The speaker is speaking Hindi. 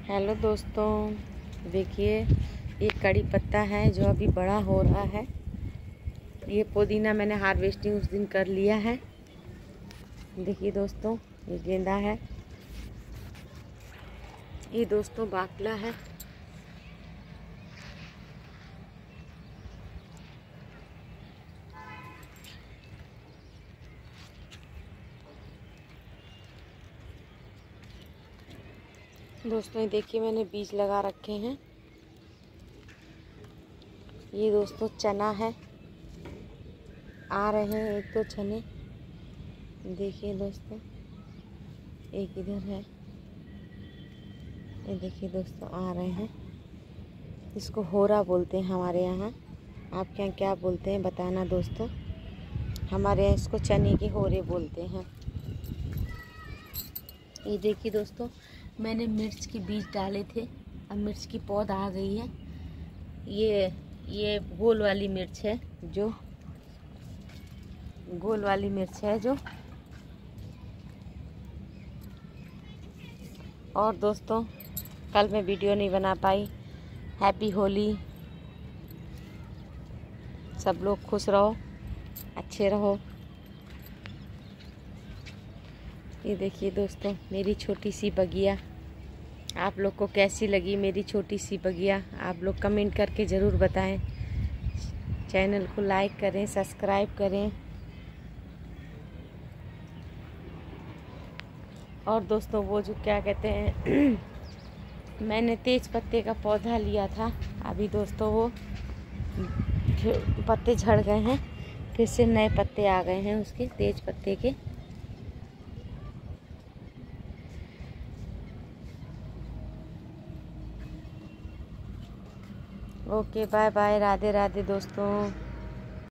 हेलो दोस्तों, देखिए ये कड़ी पत्ता है जो अभी बड़ा हो रहा है। ये पुदीना मैंने हार्वेस्टिंग उस दिन कर लिया है। देखिए दोस्तों, ये गेंदा है, ये दोस्तों बाकला है। दोस्तों ये देखिए मैंने बीज लगा रखे हैं। ये दोस्तों चना है, आ रहे हैं एक दो चने। देखिए दोस्तों, एक इधर है, ये देखिए दोस्तों आ रहे हैं। इसको होरा बोलते हैं हमारे यहाँ। आपके यहाँ क्या बोलते हैं बताना दोस्तों। हमारे यहाँ इसको चने के होरे बोलते हैं। ये देखिए दोस्तों, मैंने मिर्च के बीज डाले थे, अब मिर्च की पौध आ गई है। ये गोल वाली मिर्च है, जो गोल वाली मिर्च है जो। और दोस्तों कल मैं वीडियो नहीं बना पाई। हैप्पी होली। सब लोग खुश रहो, अच्छे रहो। ये देखिए दोस्तों मेरी छोटी सी बगिया, आप लोग को कैसी लगी मेरी छोटी सी बगिया, आप लोग कमेंट करके ज़रूर बताएं। चैनल को लाइक करें, सब्सक्राइब करें। और दोस्तों वो जो क्या कहते हैं मैंने तेज पत्ते का पौधा लिया था, अभी दोस्तों वो पत्ते झड़ गए हैं, फिर से नए पत्ते आ गए हैं उसके तेज पत्ते के। Okay bye bye, Radhe Radhe दोस्तों।